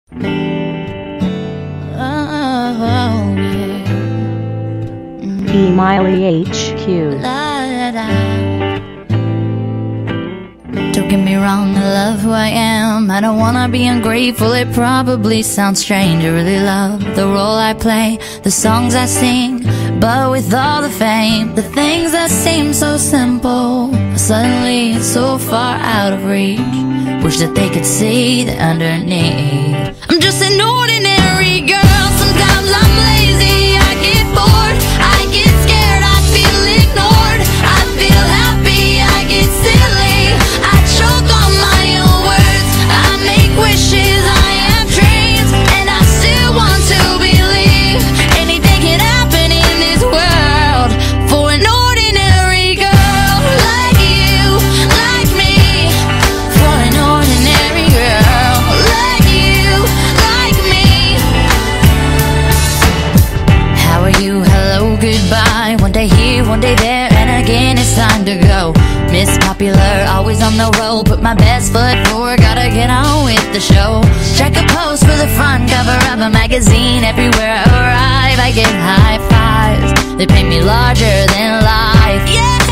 E. Miley HQ. Don't get me wrong, I love who I am. I don't wanna be ungrateful, it probably sounds strange. I really love the role I play, the songs I sing. But with all the fame, the things that seem so simple, suddenly it's so far out of reach. Wish that they could see the underneath. I'm just an ordinary girl. Sometimes I'm lazy, I get bored, I get scared, I feel ignored, I feel happy, I get silly, I choke on my own words, I make wishes, I have dreams, and I still want to believe anything can happen in this world for an ordinary girl like you, like me. For an ordinary girl like you, like me. How are you? Hello, goodbye. One day here, one day there, and again it's time to go. Miss Popular, always on the road. Put my best foot forward, gotta get on with the show. Check a post for the front cover of a magazine. Everywhere I arrive, I get high fives. They paint me larger than life. Yeah.